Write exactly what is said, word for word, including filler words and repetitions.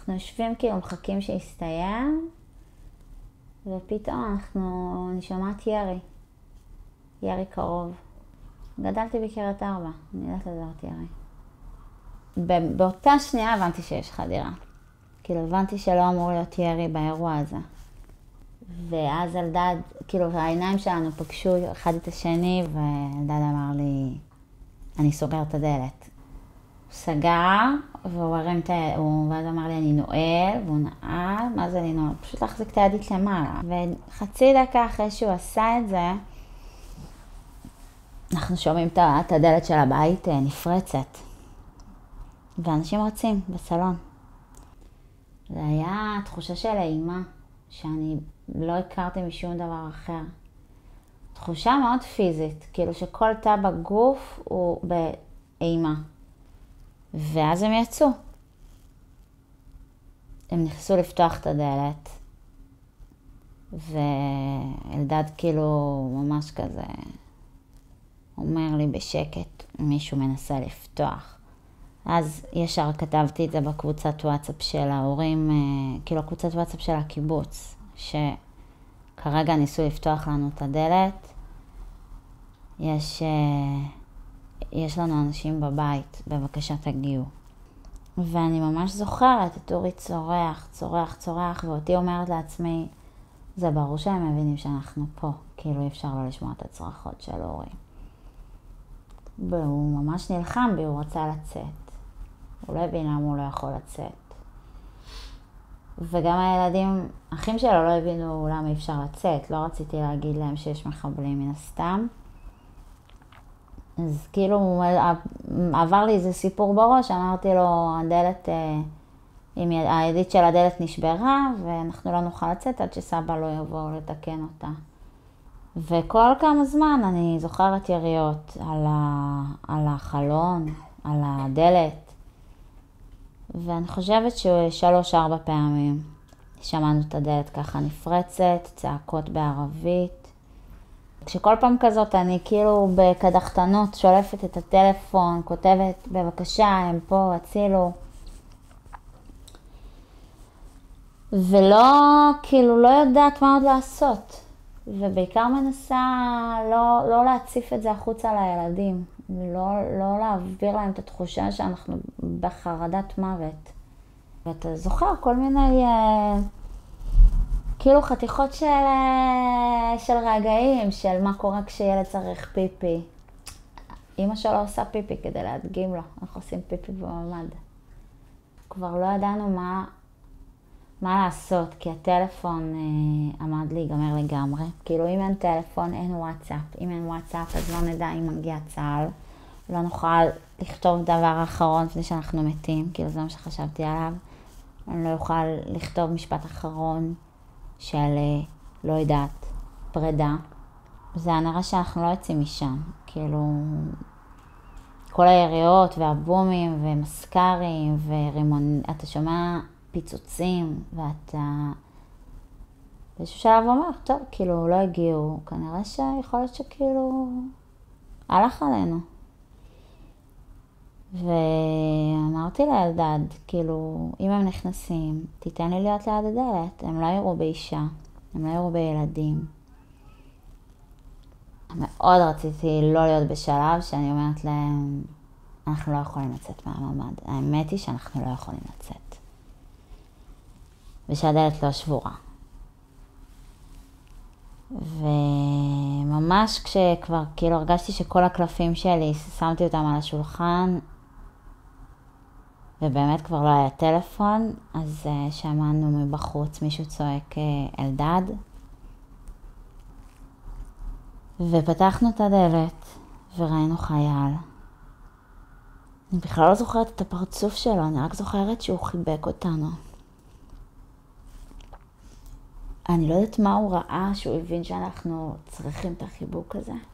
אנחנו יושבים כאילו מחכים שיסתיים, ופתאום אנחנו, אני שומעת ירי. ירי קרוב. גדלתי בקריית ארבע, אני יודעת לזהות ירי. באותה שנייה הבנתי שיש חדירה. כאילו הבנתי שלא אמור להיות ירי באירוע הזה. ואז אלדד, כאילו העיניים שלנו פגשו אחד את השני, ואלדד אמר לי, אני סוגר את הדלת. הוא סגר, והוא הרים את ה... ואז אמר לי, אני נועל, והוא נעל, מה זה לי נועל? פשוט להחזיק את הידית למעלה. וחצי דקה אחרי שהוא עשה את זה, אנחנו שומעים את הדלת של הבית נפרצת. ואנשים רצים בסלון. זה היה תחושה של אימה, שאני לא הכרתי משום דבר אחר. תחושה מאוד פיזית, כאילו שכל תא בגוף הוא באימה. ואז הם יצאו. הם נכנסו לפתוח את הדלת. ואלדד כאילו ממש כזה אומר לי בשקט, מישהו מנסה לפתוח. אז ישר כתבתי את זה בקבוצת וואטסאפ של ההורים, כאילו קבוצת וואטסאפ של הקיבוץ, שכרגע ניסו לפתוח לנו את הדלת. יש, יש לנו אנשים בבית, בבקשה תגיעו. ואני ממש זוכרת את אורי צורח, צורח, צורח, ואותי אומרת לעצמי, זה ברור שהם מבינים שאנחנו פה, כאילו אי אפשר לא לשמוע את הצרחות של אורי. והוא ממש נלחם בי, הוא רצה לצאת. הוא לא הבין למה הוא לא יכול לצאת. וגם הילדים, אחים שלו לא הבינו למה אי אפשר לצאת. לא רציתי להגיד להם שיש מחבלים מן הסתם. אז כאילו עבר לי איזה סיפור בראש, אמרתי לו, הדלת, הידית של הדלת נשברה, ואנחנו לא נוכל לצאת עד שסבא לא יבוא לתקן אותה. וכל כמה זמן אני זוכרת יריות על, ה, על החלון, על הדלת. ואני חושבת ששלוש ארבע פעמים שמענו את הדלת ככה נפרצת, צעקות בערבית. כשכל פעם כזאת אני כאילו בקדחתנות שולפת את הטלפון, כותבת בבקשה, הם פה, הצילו. ולא, כאילו לא יודעת מה עוד לעשות. ובעיקר מנסה לא, לא להציף את זה החוצה לילדים. לא, לא להעביר להם את התחושה שאנחנו בחרדת מוות. ואתה זוכר כל מיני כאילו חתיכות של, של רגעים, של מה קורה כשילד צריך פיפי. אמא שלו עושה פיפי כדי להדגים לו, אנחנו עושים פיפי בממד. כבר לא ידענו מה, מה לעשות, כי הטלפון אה, עמד להיגמר לגמרי. כאילו אם אין טלפון אין וואטסאפ, אם אין וואטסאפ אז לא נדע אם מגיע צהל. לא נוכל לכתוב דבר אחרון לפני שאנחנו מתים, כאילו זה מה שחשבתי עליו. אני לא אוכל לכתוב משפט אחרון של לא יודעת, פרידה. זה הנראה שאנחנו לא יוצאים משם, כאילו כל היריות והבומים ומסקרים ורימון, אתה שומע פיצוצים ואתה באיזשהו שלב אומר, טוב, כאילו לא הגיעו, כנראה שיכול להיות שכאילו הלך עלינו. ואמרתי לאלדד, כאילו, אם הם נכנסים, תיתן לי להיות ליד הדלת. הם לא יראו באישה, הם לא יראו בילדים. מאוד רציתי לא להיות בשלב שאני אומרת להם, אנחנו לא יכולים לצאת מהממד. האמת היא שאנחנו לא יכולים לצאת. ושהדלת לא שבורה. וממש כשכבר, כאילו, הרגשתי שכל הקלפים שלי, שמתי אותם על השולחן, ובאמת כבר לא היה טלפון, אז uh, שמענו מבחוץ מישהו צועק uh, אלדד. ופתחנו את הדלת וראינו חייל. אני בכלל לא זוכרת את הפרצוף שלו, אני רק זוכרת שהוא חיבק אותנו. אני לא יודעת מה הוא ראה, שהוא הבין שאנחנו צריכים את החיבוק הזה.